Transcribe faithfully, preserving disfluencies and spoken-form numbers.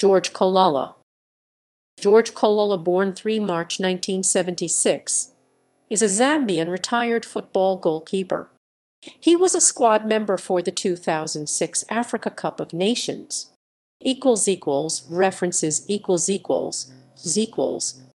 George Kolala. George Kolala, born the third of March nineteen seventy-six, is a Zambian retired football goalkeeper. He was a squad member for the two thousand six Africa Cup of Nations. References equals equals equals